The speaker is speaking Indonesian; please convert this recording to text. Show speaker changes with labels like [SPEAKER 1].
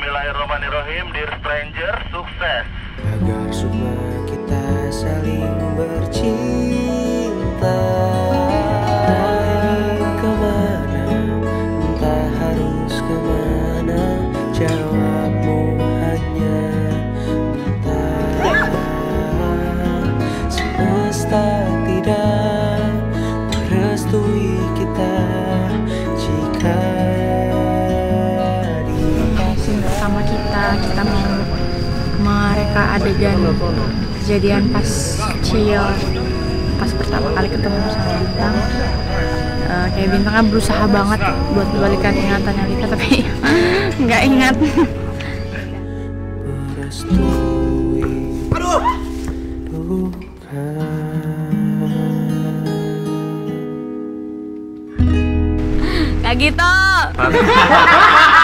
[SPEAKER 1] Bismillahirrahmanirrahim. Dear stranger, sukses.
[SPEAKER 2] Agar semua kita saling bercinta. Ingin kemana, entah harus kemana, jawabmu hanya entah. Semesta tidak merestui kita jika
[SPEAKER 3] sama kita mau mereka adegan kejadian pas kecil, pas pertama kali ketemu sama Bintang. Kayak Bintangnya berusaha banget buat membalikan ingatannya Lika, tapi nggak ingat. Kayak gitu.